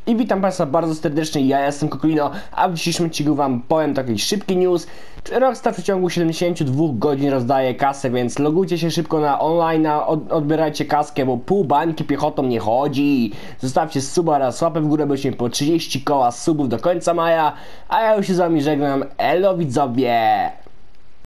I witam Państwa bardzo serdecznie, ja jestem Kokolino, a w dzisiejszym odcinku Wam powiem taki szybki news. Rockstar w przeciągu 72 godzin rozdaje kasę, więc logujcie się szybko na online, odbierajcie kaskę, bo pół bańki piechotą nie chodzi. Zostawcie suba oraz łapę w górę, byśmy po 30 koła subów do końca maja, a ja już się z Wami żegnam, elo widzowie!